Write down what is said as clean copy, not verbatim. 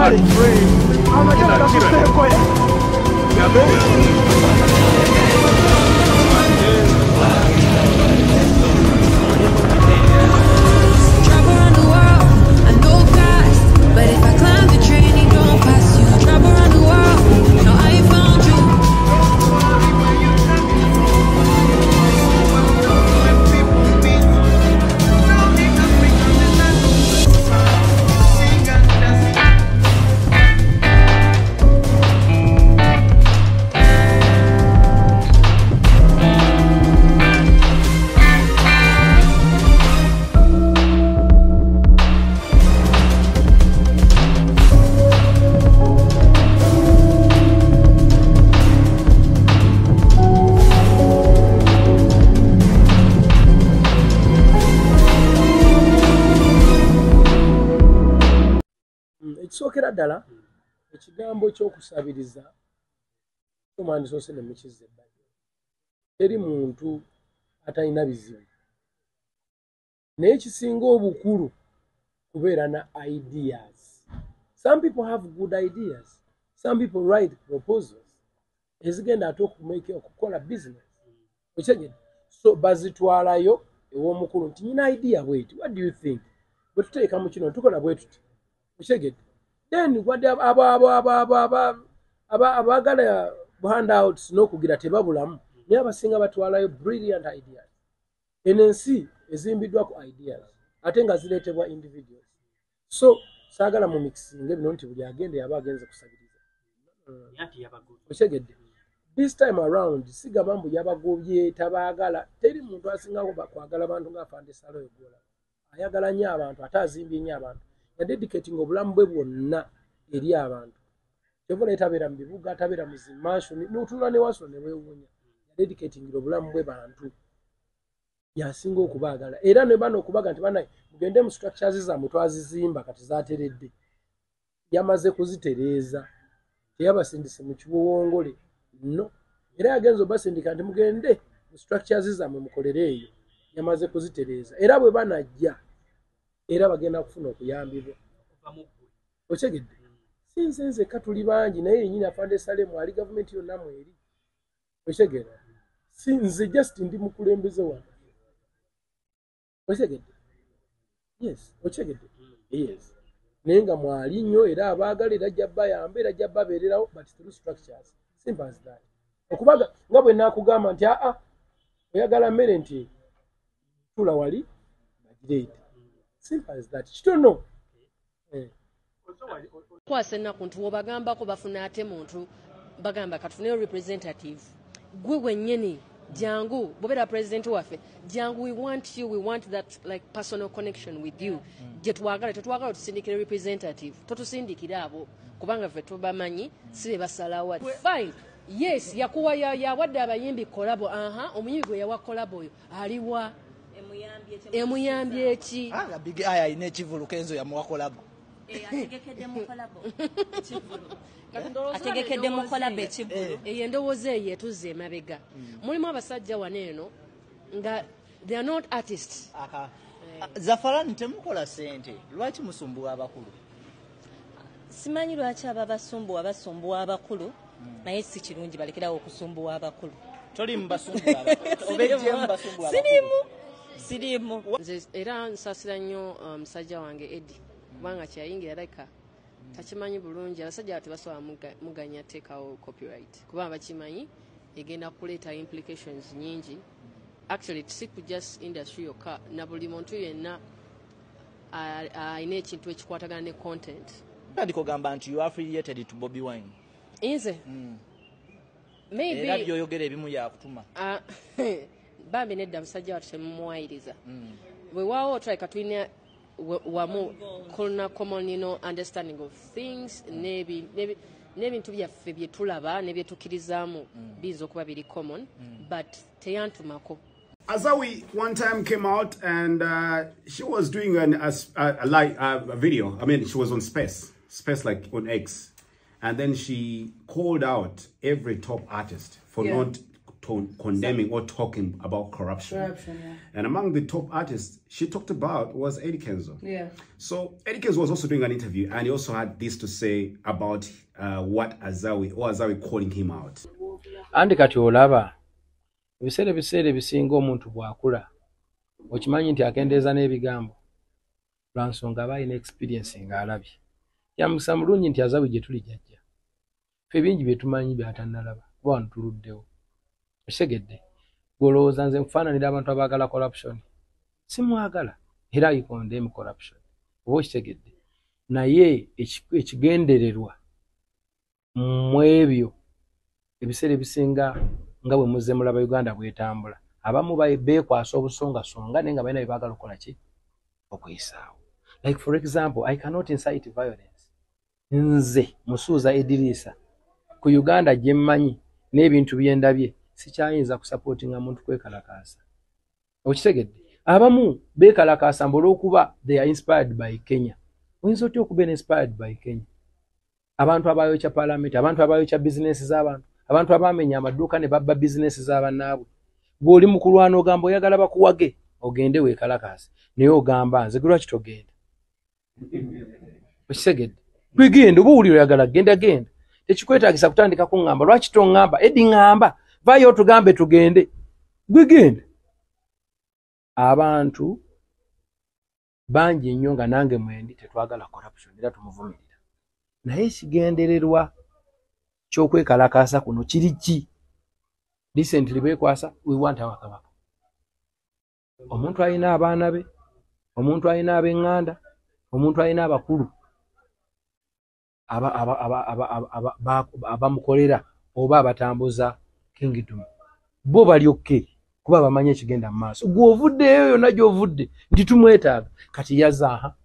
Saleh. Amajana gakuteeko ya. But if I climb the train, it don't pass you. Travel around the world, no, I found you. Ekisokera ddala ekigambo ky'okusabiriza omwandisoose ne mukizza ebbali. Teri muntu atalina bizibu. Naye kisinga obukulu kubeera na ideas. Some people have good ideas. Some people write proposals ezigenda ate okukola business. Okitegedde? So bazitwalayo ew'omukulu nti nyina idea bweti. What do you think? Bwe tuteeka mu kino tukola bwe tuti. Okitegedde? Then what abagala handouts n'okugira tebabulamu naye abasinga batwalayo brilliant ideas. Enensi ezimbiddwa ku ideas ate nga zireetebwa individuals. So saagala mu mixinga bino nti buli agende yaba agenze kusabiriza. Okitegedde? This time around sigamba mbu yabagobye tabaagala. Teri muntu asingako kwagala bantu ng'afande Saleh Gola. Ayagala nnyo abantu ate azimbye nnyo abantu. Dedicating obulamu bwe bwonna eri abantu. Kyova tabeera mu bibuga, tabeera mu zimansioni, n'otuula ne waso ne weewuunya. Dedicating obulamu bwe bantu. Yasinga okubaagala. Era ne bano okubaga nti banaye mugende mu structures zammwe twazizimba kati zaateredde. Yamaze kuzitereeza. Teyabasindise mu kiwowongole. No. Era yagenza obasindika nti mugende mu structures zammwe mukolere eyo. Yamaze kuzitereeza. Era bwe banajja era bagenda kufuna okuyambibwa. Okitegedde? Sinze katuli bangi naye yennyini afande Saleh ali gavumenti yonna mweri. Okitegedde? Sinze just ndi mukulembeze wano. Okitegedde? Yes. Okitegedde? Yes. Naye nga mwali nnyo era abaagala era ajja bayamba era ajja babeererawo but through structures. Simple as that. Okubaga nga bwe naakugamba nti oyagala mmere nti tula wali bagireeta. Simple as that. You don't know. Kwase ennaku nti wobagambako bafuna ate muntu bagamba katufune representative gwe wennyini jangu bobeera president waffe jangu we want that like personal connection with you gye tetwagala otusindikire representative totusindikira abo kubanga ffe tubamanyi si be basalawa fine. Yes, yakuwa yawadde abayimbi kolabo. Omuyimbi gwe yawa kolabo oyo aliwa emuyambye eki big aya ine Kivulu Kenzo yamuwa kolabo ategekedde mu kolabo Kivulu eyo endowooza eyo etuzza emabega. Mulimu abasajja wano eno nga they are not artists. Zafarani temukola sente lwaki musumbuwa abakulu? Simanyi lwaki basumbuwa abakulu naye si kirungi balekerawo okusumbuwa abakulu. Toli mbasumbuwa abakulu. Sirimu. Era nsasira nnyo musajja wange Eddy kubanga kyayingira leka takimanyi bulungi. Abasajja tebasobola muganya teekawo copyright kubanga bakimanyi egenda kuleeta implications nyingi. Actually si ku just industry yokka na buli muntu yenna alina ekintu ekikwatagana ne content. Ndikugamba nti you are affiliated to Bobby Wine. Inze maybe era byoyogera ebimu yakutuma bambi nedda musajja watu temumuwayiriza weewaawo otulabika tulina wamu kulina common understanding of things n'ebintu byaffe bye tulaba ne bye tukirizaamu biyinza okuba biri common but teyantumako. Azawi one time came out and she was doing a video. I mean, she was on Space like on X. And then she called out every top artist for not condemning or talking about corruption. Yeah. And among the top artists she talked about was Eddy Kenzo. Yeah. So Eddy Kenzo was also doing an interview, and he also had this to say about what Azawi calling him out. Andi kati olaba ebiseera ebisinga omuntu bw'akula okimanyi nti akendeeza n'ebigambo lwa nsonga aba alina experience ng'alabye. Yamukisa mulungi nti Azawi gye tuli jjajja. Ffe bingi bye tumanyi by'atannalaba kuba wano tuluddewo. Okitegedde? Golowooza nze nkufaananira abantu abaagala corruption. Simwagala era I condemn corruption. Oba okitegedde? Naye ekigendererwa mu ebyo ebiseera ebisinga nga bwe muzze mulaba Uganda bw'etambula. Abamu beekwasa obusongasonga naye nga balina bye baagala okukola ki? Okwesaawo. Like for example, I cannot incite violence. Nze Musuuza Edirisa ku Uganda gye mmanyi n'ebintu bye ndabye sikyayinza kusupportinga muntu kwekalakaasa. Okitegedde? Abamu beekalakaasa olw'okuba they are inspired by Kenya. Oyinza otya okuba inspired by Kenya? Abantu abayokya parliament, abantu abayokya business z'abantu, abantu abamenya amaduuka ne babba business z'abannaabwe. Gw'oli mu kulwana ogamba oyagala bakuwage ogende weekalakaase naye ogamba nze lwaki togenda? Okitegedde? Gwegenda oba owulira oyagala genda. Tekikwetaagisa kutandika kuŋŋamba lwaki toŋŋamba? Eddi ŋŋamba vaayo otugambe tugende. Gwegenda. Abantu bangi nnyo nga nange mwendi tetwagala corruption era tumuvumirira. Naye ekigendererwa ky'okwekalakaasa kuno kiri ki? Recently beekwasa we want our Kabaka. Omuntu alina abaana be, omuntu alina ab'eŋŋanda, omuntu alina abakulu abamukolera oba abatambuza kingdom. Bo balyokke kuba bamanyi ekigenda mu maaso. Gwe ovuddeyo yonna gy'ovudde nti tumwetaaga kati yazaaha